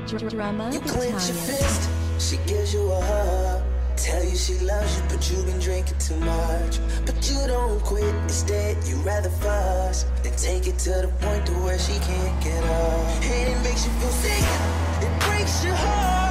Drama You clench your Italian. fist, she gives you a hug. Tell you she loves you, but you've been drinking too much. But you don't quit, instead you rather fuss than take it to the point to where she can't get up. And it makes you feel sick, it breaks your heart.